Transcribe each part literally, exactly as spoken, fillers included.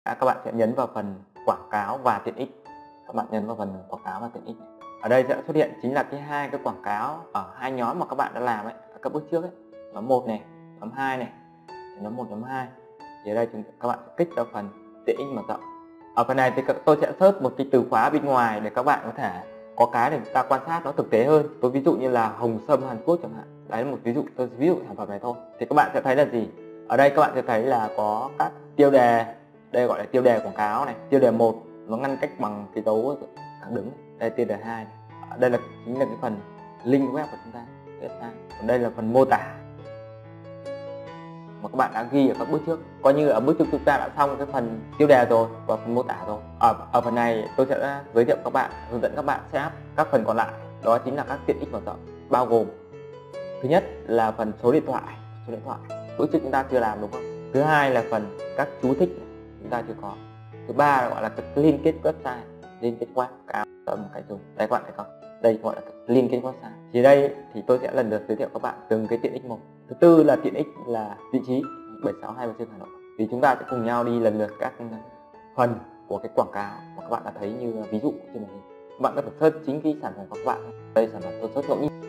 các bạn sẽ nhấn vào phần quảng cáo và tiện ích. Các bạn nhấn vào phần quảng cáo và tiện ích. Ở đây sẽ xuất hiện chính là cái hai cái quảng cáo ở hai nhóm mà các bạn đã làm ấy, ở các bước trước ấy. Nhóm một này, nhóm hai này, nhóm một, nhóm hai. Thì ở đây chúng các bạn sẽ kích vào phần tiện ích mở rộng. Ở phần này thì tôi sẽ search một cái từ khóa bên ngoài để các bạn có thể có cái để chúng ta quan sát nó thực tế hơn. Tôi ví dụ như là hồng sâm Hàn Quốc chẳng hạn. Đấy là một ví dụ, tôi ví dụ sản phẩm này thôi. Thì các bạn sẽ thấy là gì? Ở đây các bạn sẽ thấy là có các tiêu đề. Đây gọi là tiêu đề quảng cáo này. Tiêu đề một nó ngăn cách bằng cái dấu thẳng đứng. Đây tiêu đề hai. Đây là chính là cái phần link web của chúng ta. Còn đây là phần mô tả mà các bạn đã ghi ở các bước trước. Coi như ở bước trước chúng ta đã xong cái phần tiêu đề rồi và phần mô tả rồi. Ở, ở phần này tôi sẽ giới thiệu các bạn, hướng dẫn các bạn setup các phần còn lại. Đó chính là các tiện ích mở rộng, bao gồm thứ nhất là phần số điện thoại, số điện thoại bước trước chúng ta chưa làm đúng không? Thứ hai là phần các chú thích chúng ta chưa có. Thứ ba là gọi là cái liên kết website, liên kết web cáo tầm cái dùng. Đây các bạn thấy không? Đây gọi là liên kết website. Thì đây thì tôi sẽ lần lượt giới thiệu các bạn từng cái tiện ích một. Thứ tư là tiện ích là vị trí bảy sáu hai Bà Trưng Hà Nội. Thì chúng ta sẽ cùng nhau đi lần lượt các phần của cái quảng cáo mà các bạn đã thấy như ví dụ trên màn hình. Các bạn có thể search chính cái sản phẩm của các bạn. Đây sản phẩm tôi search ngẫu nhiên.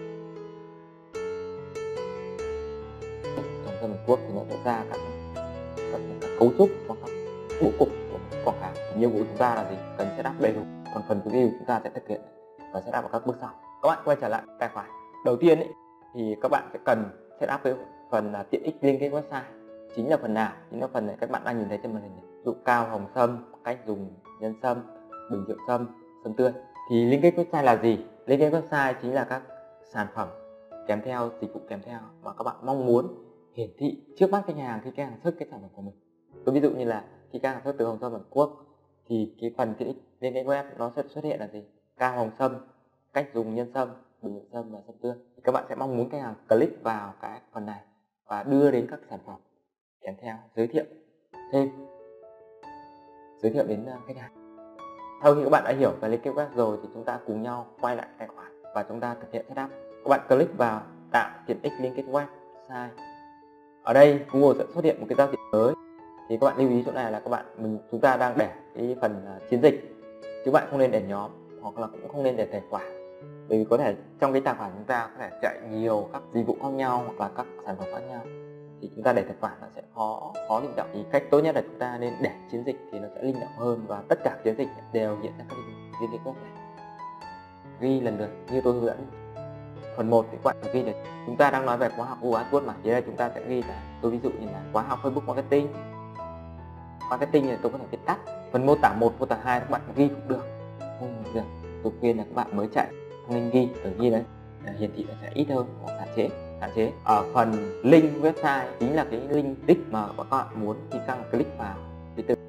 Trong Hàn Quốc thì nó sẽ ra các, các, các cấu trúc và các bố cục của quảng cáo. Thì nhiệm vụ chúng ta là gì? Cần setup đầy đủ. Còn phần review chúng ta sẽ thực hiện và setup vào các bước sau. Các bạn quay trở lại tài khoản. Đầu tiên ấy, thì các bạn sẽ cần setup với phần uh, tiện ích liên kết website. Chính là phần nào? Chính là phần này các bạn đang nhìn thấy trên màn hình này. Ví dụ cao hồng sâm, cách dùng nhân sâm, bình rượu sâm, sâm tươi. Thì liên kết website là gì? Liên kết website chính là các sản phẩm kèm theo, dịch vụ kèm theo mà các bạn mong muốn hiển thị trước mắt khách hàng khi khách hàng search cái sản phẩm của mình. Tôi ví dụ như là khi khách hàng search từ hồng sâm Hàn Quốc thì cái phần tiện ích liên kết web nó sẽ xuất hiện là gì? Cao hồng sâm, cách dùng nhân sâm, bình rượu sâm và sâm tươi. Thì các bạn sẽ mong muốn khách hàng click vào cái phần này và đưa đến các sản phẩm kèm theo, giới thiệu thêm, giới thiệu đến khách hàng. Sau khi các bạn đã hiểu về liên kết web rồi thì chúng ta cùng nhau quay lại tài khoản và chúng ta thực hiện setup. Các bạn click vào tạo tiện ích liên kết website. Ở đây Google sẽ xuất hiện một cái giao diện mới. Thì các bạn lưu ý chỗ này là các bạn mình chúng ta đang để cái phần uh, chiến dịch, chứ bạn không nên để nhóm hoặc là cũng không nên để tài khoản. Bởi vì có thể trong cái tài khoản chúng ta có thể chạy nhiều các dịch vụ khác nhau hoặc là các sản phẩm khác nhau. Thì chúng ta để tài khoản nó sẽ khó khó linh động. Thì cách tốt nhất là chúng ta nên để chiến dịch thì nó sẽ linh động hơn và tất cả chiến dịch đều hiện ra các liên kết web này. Ghi lần lượt như tôi hướng dẫn. Phần một thì các bạn ghi được. Chúng ta đang nói về khóa học Google AdWords mà. Thì đây chúng ta sẽ ghi là tôi ví dụ như là khóa học Facebook Marketing. Marketing thì tôi có thể viết tắt. Phần mô tả một, mô tả hai các bạn ghi cũng được. Không được. Tôi khuyên là các bạn mới chạy không nên ghi, ở ghi đấy hiển thị nó sẽ ít hơn hoặc hạn chế. Hạn chế. Ở phần link website chính là cái link đích mà các bạn muốn khi các bạn click vào cái từ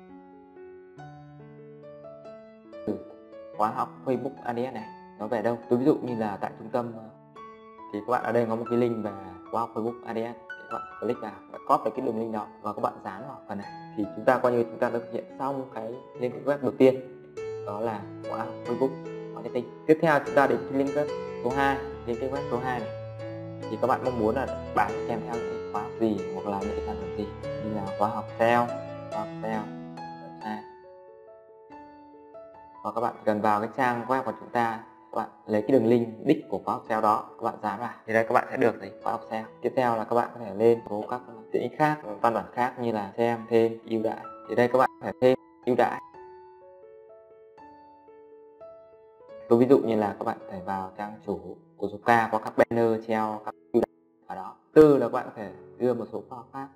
khóa học Facebook a đê ét này nó về đâu. Tôi ví dụ như là tại trung tâm thì các bạn ở đây có một cái link về khóa học Facebook a đê ét, các bạn click vào và copy cái đường link đó và các bạn dán vào phần này thì chúng ta coi như chúng ta đã thực hiện xong cái liên kết web đầu tiên, đó là khóa học Facebook Marketing. Tiếp theo chúng ta đến cái link web số hai, liên kết web số hai này thì các bạn mong muốn là bán kèm theo những khóa học gì hoặc là những sản phẩm gì, như là khóa học sale, khóa học sale website. Và các bạn cần vào cái trang web của chúng ta, các bạn lấy cái đường link đích của khóa học sale đó, các bạn dán vào thì đây các bạn sẽ được gì khóa học sale. Tiếp theo là các bạn có thể lên số các tiện ích khác, văn bản khác như là xem thêm ưu đãi. Thì đây các bạn có thể thêm ưu đãi. Tôi ví dụ như là các bạn có thể vào trang chủ của số K có các banner treo các ưu đãi ở đó. Tư là các bạn có thể đưa một số khóa học khác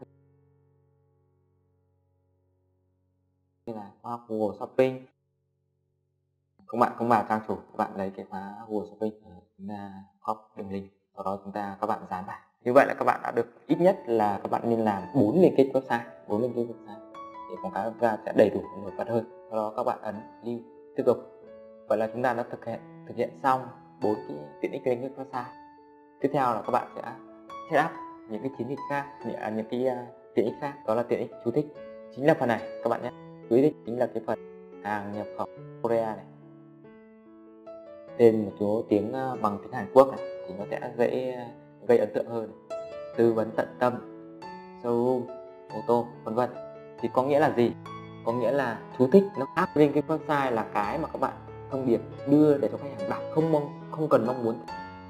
như là khóa học Google Shopping. Các bạn không vào trang chủ, các bạn lấy cái khóa Google Shopping, chúng ta copy đường link, sau đó chúng ta các bạn dán vào. Như vậy là các bạn đã được ít nhất là các bạn nên làm bốn liên kết website, bốn liên kết website để quảng cáo ra sẽ đầy đủ nổi bật hơn. Sau đó các bạn ấn lưu tiếp tục. Vậy là chúng ta đã thực hiện thực hiện xong bốn cái tiện ích liên kết website. Tiếp theo là các bạn sẽ setup những cái chiến dịch khác, những, những cái uh, tiện ích khác, đó là tiện ích chú thích. Chính là phần này các bạn nhé. Chú thích chính là cái phần hàng nhập khẩu Korea này. Tên một số tiếng bằng tiếng Hàn Quốc này thì nó sẽ dễ gây ấn tượng hơn. Tư vấn tận tâm, showroom, ô tô, vân vân. Thì có nghĩa là gì? có nghĩa là chú thích nó áp lên cái website là cái mà các bạn thông điệp đưa để cho khách hàng đọc, không mong không cần mong muốn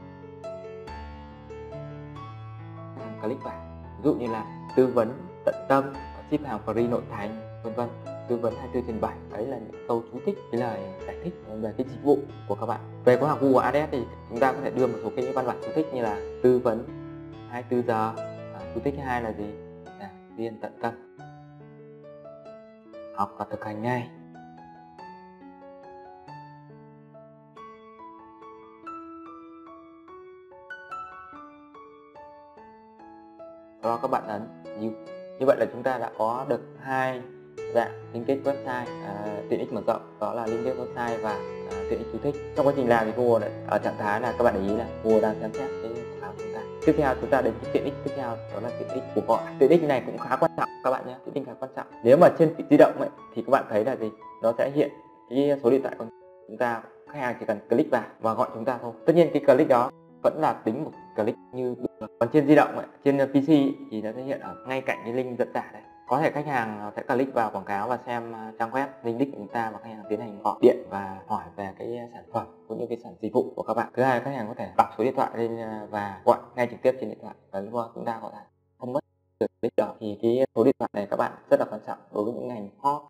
hàng click vào. Ví dụ như là tư vấn tận tâm, ship hàng free nội thành, vân vân, tư vấn hai mươi tư trên bảy. Đấy là những câu chú thích, cái lời giải thích về cái dịch vụ của các bạn. Về khóa học Google Ads thì chúng ta có thể đưa một số cái văn bản chú thích như là tư vấn hai mươi tư giờ. À, chú thích thứ hai là gì? Giảng viên tận tâm, học và thực hành ngay. Sau đó các bạn ấn như như vậy là chúng ta đã có được hai dạng liên kết website à, tiện ích mở rộng, đó là liên kết website và à, tiện ích chú thích. Trong quá trình làm thì Google lại ở trạng thái là các bạn để ý là Google đang xem xét cái quảng cáo của chúng ta. Tiếp theo chúng ta đến cái tiện ích tiếp theo, đó là tiện ích cuộc gọi. Tiện ích này cũng khá quan trọng các bạn nhé, tiện ích khá quan trọng. Nếu mà trên di động ấy, thì các bạn thấy là gì, nó sẽ hiện cái số điện thoại của chúng ta, khách hàng chỉ cần click vào và gọi chúng ta thôi. Tất nhiên cái click đó vẫn là tính một click như được. Còn trên di động ấy, trên pê xê ấy, thì nó sẽ hiện ở ngay cạnh cái link dẫn tải đây. Có thể khách hàng sẽ click vào quảng cáo và xem trang web, link đích của chúng ta, và khách hàng tiến hành gọi điện và hỏi về cái sản phẩm cũng như cái sản dịch vụ của các bạn. Thứ hai, khách hàng có thể đọc số điện thoại lên và gọi ngay trực tiếp trên điện thoại, và lúc đó chúng ta có thể không mất được click đó. Thì cái số điện thoại này các bạn rất là quan trọng đối với những ngành hot,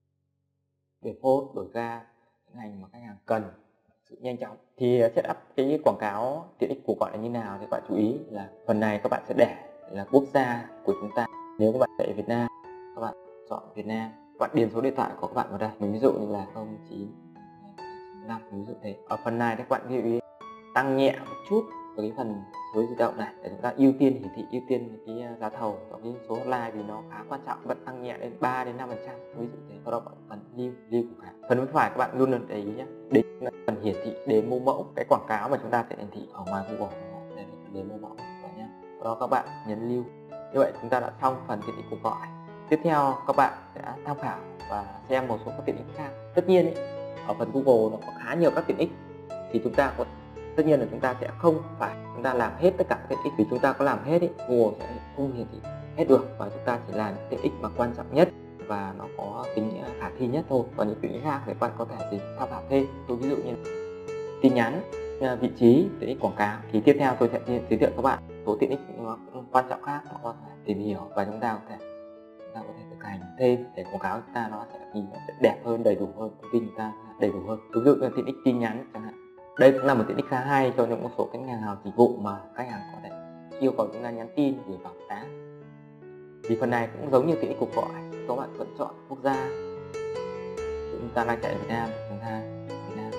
để post, đổi ga, những ngành mà khách hàng cần sự nhanh chóng. Thì setup cái quảng cáo tiện ích cuộc gọi là như nào thì các bạn chú ý là phần này các bạn sẽ để là quốc gia của chúng ta. Nếu các bạn tại Việt Nam, các bạn chọn Việt Nam, các bạn điền số điện thoại của các bạn vào đây. Mình ví dụ như là không chín năm, ví dụ thế. Ở phần này các bạn lưu ý tăng nhẹ một chút với cái phần số di động này để chúng ta ưu tiên hiển thị ưu tiên cái giá thầu và cái số hotline vì nó khá quan trọng, vẫn tăng nhẹ đến ba đến năm phần trăm, ví dụ thế. Sau đó bạn ấn lưu lưu của cả. Phần bên phải các bạn luôn luôn để ý nhé, đến phần hiển thị demo mẫu, cái quảng cáo mà chúng ta sẽ hiển thị ở ngoài Google, đây là phần demo mẫu các nhé. Sau đó các bạn nhấn lưu. Như vậy chúng ta đã xong phần tiện ích cuộc gọi. Tiếp theo các bạn sẽ tham khảo và xem một số các tiện ích khác. Tất nhiên ý, ở phần Google nó có khá nhiều các tiện ích, thì chúng ta có tất nhiên là chúng ta sẽ không phải chúng ta làm hết tất cả các tiện ích, vì chúng ta có làm hết ý, Google sẽ không hiển thị hết được, và chúng ta chỉ làm những tiện ích mà quan trọng nhất và nó có tính khả thi nhất thôi. Còn những tiện ích khác thì các bạn có thể gì tham khảo thêm. Tôi ví dụ như tin nhắn, vị trí, tiện ích quảng cáo. Thì tiếp theo tôi sẽ giới thiệu các bạn số tiện ích quan trọng khác mà có thể tìm hiểu, và chúng ta có thể chúng ta có thể thực hành thêm để quảng cáo chúng ta nó sẽ nhìn nó sẽ đẹp hơn, đầy đủ hơn, thông tin chúng ta đầy đủ hơn. Ví dụ như tiện ích tin nhắn chẳng hạn, đây cũng là một tiện ích khá hay cho những một số cái nhà hàng dịch vụ mà khách hàng có thể yêu cầu chúng ta nhắn tin gửi vào giá. Thì phần này cũng giống như tiện ích cuộc gọi, các bạn vẫn chọn quốc gia. Chúng ta đang chạy ở Việt Nam, chúng ta Việt Nam.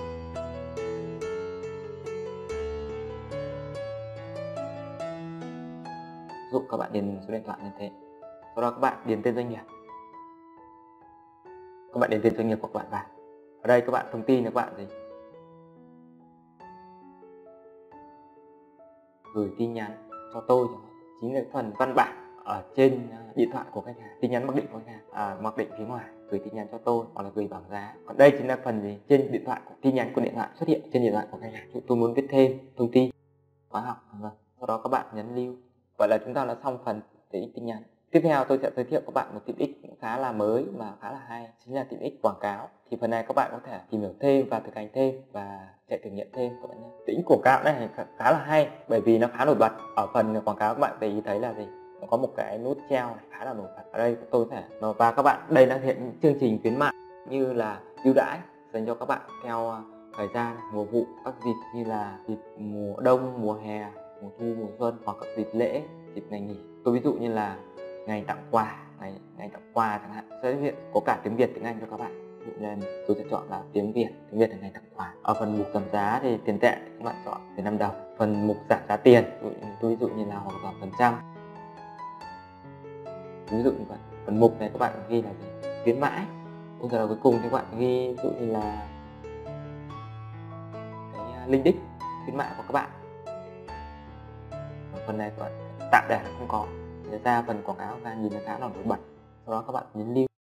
Dụ các bạn điền số điện thoại như thế. Sau đó các bạn điền tên doanh nghiệp. Các bạn điền tên doanh nghiệp của các bạn vào. Ở đây các bạn thông tin là các bạn gì? Gửi tin nhắn cho tôi, chính là phần văn bản ở trên điện thoại của khách hàng, tin nhắn mặc định của khách hàng, à, mặc định phía ngoài, gửi tin nhắn cho tôi hoặc là gửi bảng giá. Còn đây chính là phần gì trên điện thoại, tin nhắn của điện thoại xuất hiện trên điện thoại của khách hàng. Tôi muốn viết thêm thông tin khóa học, sau đó các bạn nhấn lưu. Vậy là chúng ta đã xong phần tiện ích tin nhắn. Tiếp theo tôi sẽ giới thiệu các bạn một tiện ích cũng khá là mới mà khá là hay, chính là tiện ích quảng cáo. Thì phần này các bạn có thể tìm hiểu thêm và thực hành thêm và chạy thử nghiệm thêm các bạn nhé. Tiện ích quảng cáo này khá là hay bởi vì nó khá nổi bật. Ở phần quảng cáo các bạn để ý thấy là gì? Nó có một cái nút treo này khá là nổi bật. Ở đây tôi có thể và các bạn đây là hiện những chương trình khuyến mại như là ưu đãi dành cho các bạn theo thời gian mùa vụ, các dịp như là dịp mùa đông, mùa hè, mùa thu, mùa xuân, hoặc các dịp lễ, dịp ngày nghỉ. Tôi ví dụ như là ngày tặng quà, ngày ngày tặng quà chẳng hạn, sẽ hiện có cả tiếng Việt, tiếng Anh cho các bạn. Nên tôi sẽ chọn là tiếng Việt, tiếng Việt là ngày tặng quà. Ở phần mục giảm giá thì tiền tệ các bạn chọn từ năm đồng. Phần mục giảm giá tiền, tôi ví dụ như là hoặc giảm phần trăm. Ví dụ như vậy. Phần mục này các bạn ghi là gì? Khuyến mãi. Bây giờ là cuối cùng thì các bạn ghi ví dụ như là cái link đích khuyến mại của các bạn. Ở phần này các bạn tạm để là không có. Để ra phần quảng cáo ra nhìn nó khá là nổi bật. Sau đó các bạn nhấn lưu.